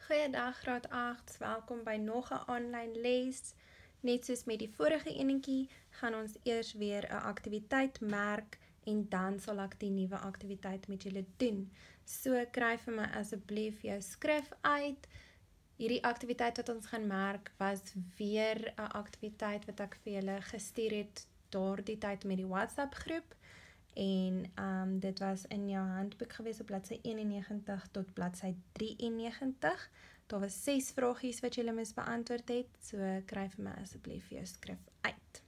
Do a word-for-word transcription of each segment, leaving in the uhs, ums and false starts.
Goeiedag graad agt, welkom by nog 'n aanlyn les. Net soos met die vorige enetjie, gaan ons eers weer 'n aktiwiteit merk en dan sal ek die nuwe aktiwiteit met julle doen. So kry vir my asseblief jou skrif uit. Hierdie aktiwiteit wat ons gaan merk was weer 'n aktiwiteit wat ek vir julle gestuur het daardie tyd met die WhatsApp groep. En um, dit was in jou handboek gewees op bladsy eenennegentig tot bladsy drieënnegentig. Daar was ses vragies wat julle moes beantwoord het, so kry vir my asseblief jou skrif uit.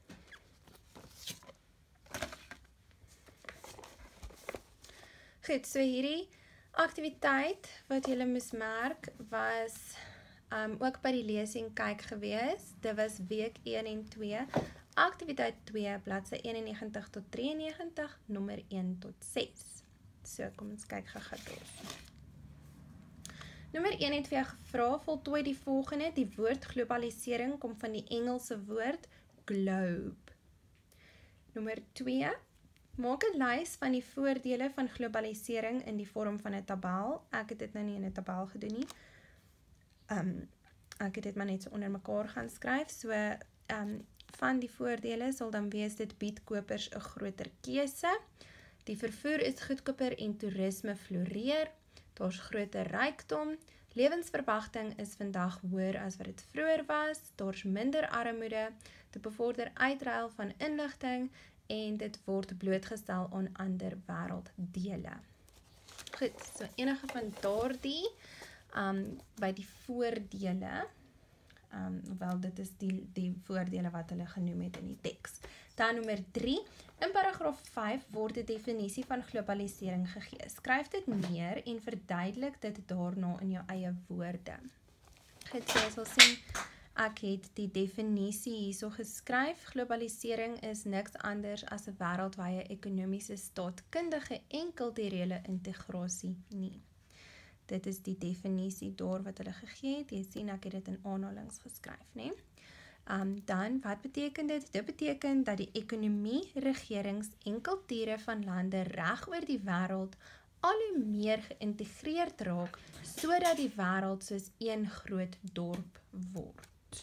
Goed, so hierdie aktiwiteit wat julle moes merk was um, ook by die lesing kyk gewees. Dit was week een en twee. Aktiwiteit twee, bladsy eenennegentig tot drieënnegentig, nommer een tot ses. So, kom ons kyk gou-gou daar. Nommer een het vir jou gevra, voltooi die volgende. Die woord globalisering kom van die Engelse woord globe. Nommer twee, maak 'n lys van die voordele van globalisering in die vorm van 'n tabel. Ek het dit nou nie in 'n tabel gedoen nie. Um, ek het dit maar net so onder mekaar gaan skryf. So, um, van die voordele sal dan wees dit bied kopers 'n groter keuse. Die vervoer is goedkoper en toerisme floreer. Daar's groter rykdom. Lewensverwagting is vandag hoër as wat dit vroeër was. Daar's minder armoede. Dit bevorder uitruil van inligting en dit word blootgestel aan ander wêrelddele. Goed, so enige van daardie um, by die voordele. Um, wel, dit is die, die voordele wat hulle genoem het in die teks. Dan nommer drie, in paragraaf vyf word die definisie van globalisering gegee. Skryf dit neer en verduidelik dit daarna in jou eie woorde. Goed, so jy sal sien, ek het die definisie hierso geskryf. Globalisering is niks anders as 'n wêreldwye ekonomiese, staatkundige en kulturele integrasie nie. Dit is die definisie daar wat hulle gegee het. Jy sien ek het dit in aanhalings geskryf, né? Um, dan, wat beteken dit? Dit beteken dat die ekonomie, regerings en kulture van lande reg oor die wêreld al hoe meer geïntegreerd raak, sodat die wêreld soos een groot dorp word.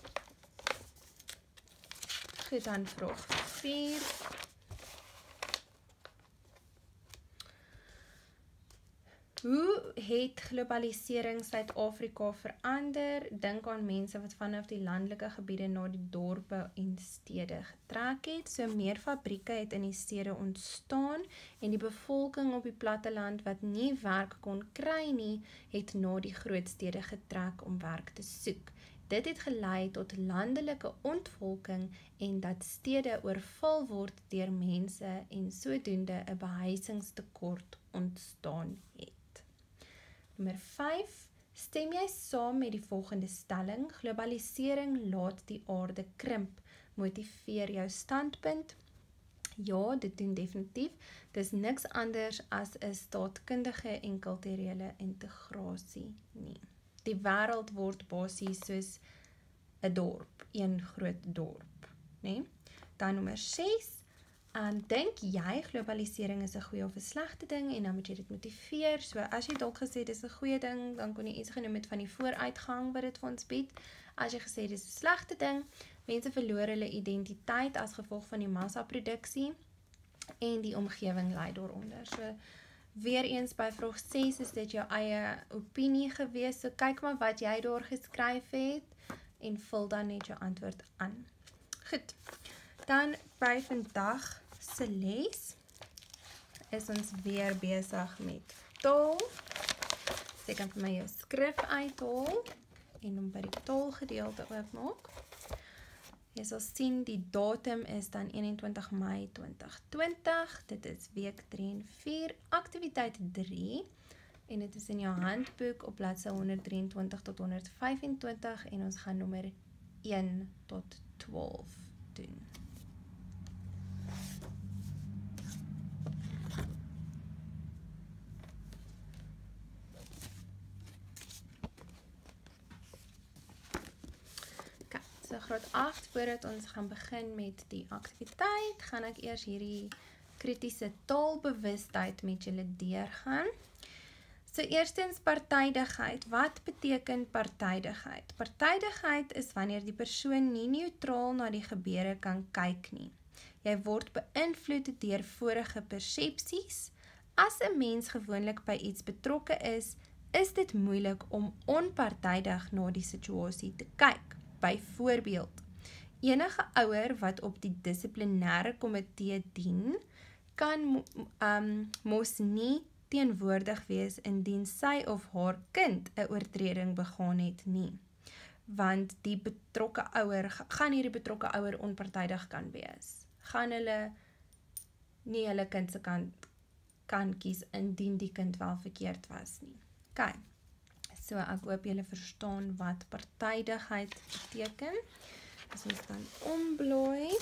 Goed, dan vraag vier. Hoe het globalisering Suid-Afrika verander? Dink aan mense wat vanaf die landelike gebiede na die dorpe en stede getrek het. So meer fabrieke het in die stede ontstaan en die bevolking op die platteland wat nie werk kon kry nie, het na die groot stede getrek om werk te soek. Dit het gelei tot landelike ontvolking en dat stede oorval word deur mense en sodoende 'n behuisingstekort ontstaan het. Nommer vyf, stem jy saam met die volgende stelling, globalisering laat die aarde krimp, motiveer jou standpunt? Ja, dit doen definitief, dis niks anders as 'n staatkundige en kulturele integrasie nie. Die wêreld word basies soos 'n dorp, een groot dorp, né? Dan nommer ses, En dink jy globalisering is 'n goeie of 'n slegte ding en dan moet jy dit motiveer. So as jy dalk gesê dis 'n goeie ding, dan kon jy iets genoem het van die vooruitgang wat dit vir ons bied. As jy gesê dis 'n slegte ding, mense verloor hulle identiteit as gevolg van die massaproduksie en die omgewing lei daaronder. So weer eens by vraag ses is dit jou eie opinie gewees. So kyk maar wat jy daar geskryf het en vul dan net jou antwoord aan. Goed. Dan by vandag se les is ons weer besig met taal. So ek kan vir my jou skrif uithaal en hom by die taalgedeelte oopmaak. Jy sal sien die datum is dan eenentwintig Mei twintig twintig. Dit is week drie en vier, aktiwiteit drie. En dit is in jou handboek op bladsy honderddrieëntwintig tot honderdvyfentwintig en ons gaan nommer een tot twaalf doen. So graad agt, voordat ons gaan begin met die aktiwiteit, gaan ek eers hierdie kritiese taalbewustheid met julle deurgaan. So So eerstens partydigheid. Wat beteken partydigheid? Partydigheid is wanneer die persoon nie neutraal na die gebeure kan kyk nie. Jy word beïnvloed deur vorige persepsies. As 'n mens gewoonlik by iets betrokke is, is dit moeilik om onpartydig na die situasie te kyk. Byvoorbeeld, enige ouer wat op die dissiplinêre komitee dien, kan um, mos nie teenwoordig wees indien sy of haar kind 'n oortreding begaan het nie. Want die betrokke ouer, gaan hierdie betrokke ouer onpartydig kan wees. Gaan hulle nie hulle kind se kant kan kies indien die kind wel verkeerd was nie. OK. So ek hoop julle verstaan wat partydigheid beteken. As ons dan omblaai.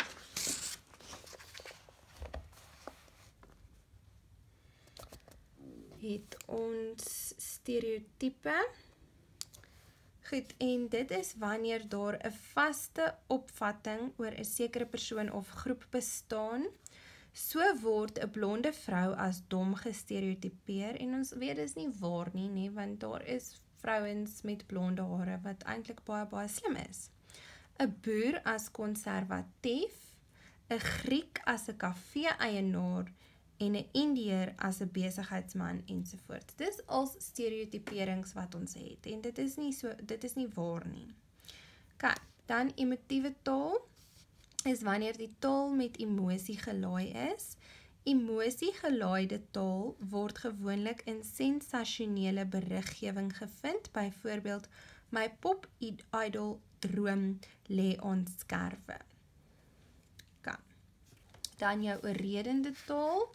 Het ons stereotype. Goed, en dit is wanneer daar 'n vaste opvatting oor 'n sekere persoon of groep bestaan. So word 'n blonde vrou as dom gestereotipeer en ons weet dis nie waar nie, nie, want daar is vrouens met blonde hare wat eintlik baie baie slim is. 'n Boer as konservatief, 'n Griek as 'n kafee-eienaar en 'n Indiër as 'n besigheidsman ensovoorts. Dis als stereotyperings wat ons het en dit is nie so dit is nie waar nie. OK, dan emotiewe taal is wanneer die taal met emosie gelaai is. Emosie gelaaide taal word gewoonlik in sensasionele beriggewing gevind, byvoorbeeld my pop idol droom lê aan skerwe. OK. Dan jou oorredende taal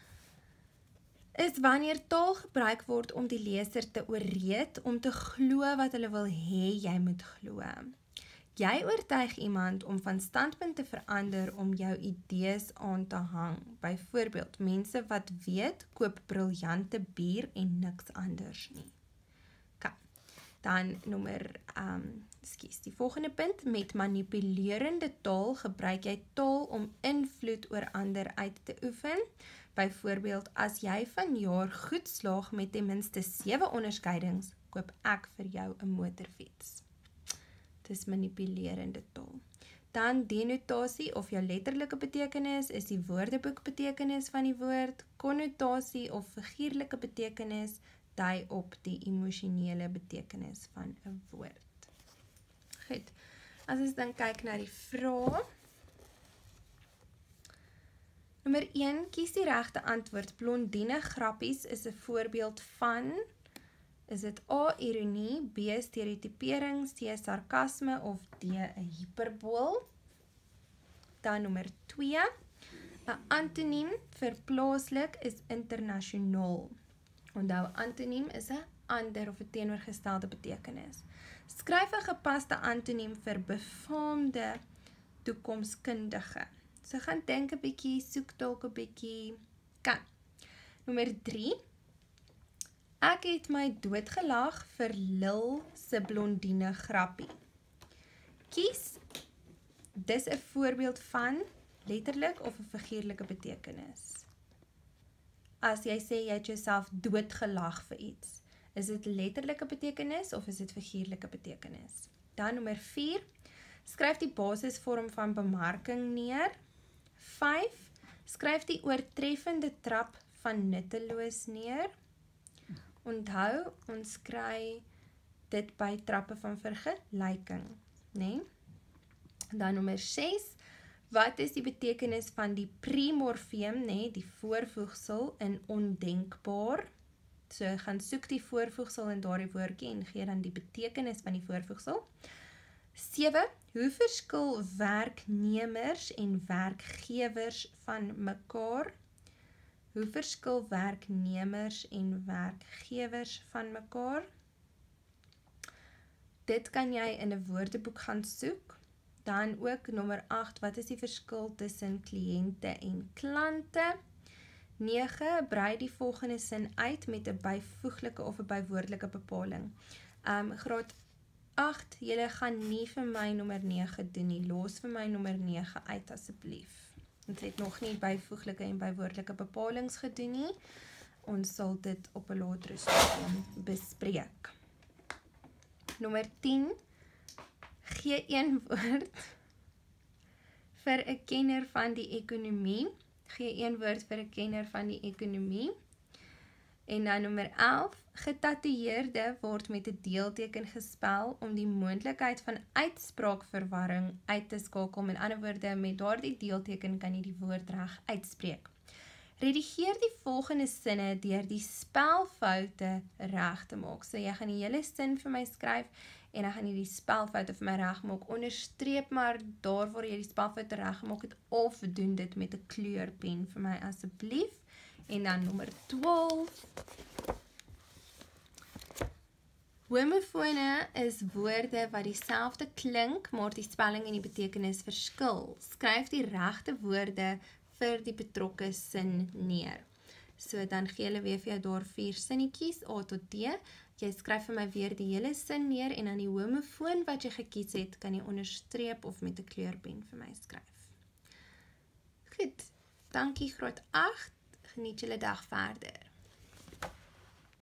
is wanneer taal gebruik word om die leser te ooreed om te glo wat hulle wil hê jy moet glo. Jy oortuig iemand om van standpunt te verander om jou idees aan te hang. Byvoorbeeld, mense wat weet, koop briljante bier en niks anders nie. OK. Dan nommer, um, skus, die volgende punt, met manipulerende taal gebruik jy taal om invloed oor ander uit te oefen. Byvoorbeeld, as jy vanjaar goed slaag met ten minste sewe onderskeidings, koop ek vir jou 'n motorfiets. Dis manipulerende taal. Dan denotasie of jou letterlike betekenis is die woordeboek betekenis van die woord. Konnotasie of figuurlike betekenis dui op die emosionele betekenis van 'n woord. Goed. As ons dan kyk na die vrae. Nommer een, kies die regte antwoord. Blondine grappies is 'n voorbeeld van. Is dit A, ironie, B, stereotypering, C, sarkasme of D, 'n hiperbool? Dan nommer twee. 'n Antoniem vir plaaslik is internasionaal. Onthou, antoniem is 'n ander of 'n teenoorgestelde betekenis. Skryf 'n gepaste antoniem vir befaamde toekomskundige. So gaan dink 'n bietjie, soek dalk 'n bietjie. Kan. Nommer drie. Ek het my doodgelag vir Lil se blondine grappie. Kies, dis 'n voorbeeld van letterlik of 'n figuurlike betekenis. As jy sê jy het jouself doodgelag vir iets, is dit letterlike betekenis of is dit figuurlike betekenis? Dan nommer vier, skryf die basisvorm van bemarking neer. vyf, skryf die oortreffende trap van nutteloos neer. Onthou, ons kry dit by trappe van vergelyking, né? Dan nommer ses, wat is die betekenis van die primorfeem, né, die voorvoegsel in ondenkbaar? So gaan soek die voorvoegsel in daardie woordjie en gee dan die betekenis van die voorvoegsel. sewe, hoe verskil werknemers en werkgewers van mekaar? Hoe verskil werknemers en werkgewers van mekaar? Dit kan jy in 'n woordeboek gaan soek. Dan ook nommer agt, wat is die verskil tussen kliënte en klante? nege, brei die volgende sin uit met 'n byvoeglike of 'n bywoordelike bepaling. Um, graad agt, julle gaan nie vir my nommer nege doen nie. Los vir my nommer nege uit asseblief. Ons het nog nie byvoeglike en bywoordelike bepalings gedoen nie. ons sal dit op 'n latere stadium bespreek. Nommer tien, gee een woord vir 'n kenner van die ekonomie. Gee een woord vir 'n kenner van die ekonomie. En dan nommer elf, getatoeëerde word met 'n deelteken gespel om die moontlikheid van uitspraakverwarring uit te skakel. Met ander woorde, met daardie deelteken kan jy die woord reg uitspreek. Redigeer die volgende sinne deur die spelfoute reg te maak. So jy gaan die hele sin vir my skryf en dan gaan jy die spelfoute vir my reg maak. Onderstreep maar daar waar jy die spelfoute reg gemaak het of doen dit met 'n kleurpen vir my asseblief. En dan nommer twaalf. Homofone is woorde wat dieselfde klink, maar die spelling en die betekenis verskil. Skryf die regte woorde vir die betrokke sin neer. So dan gee hulle weer vir jou daar vier sinnetjies, A tot D. Jy skryf vir my weer die hele sin neer en dan die homofoon wat jy gekies het, kan jy onderstreep of met 'n kleurpen vir my skryf. Goed, dankie graad agt. Geniet julle dag verder.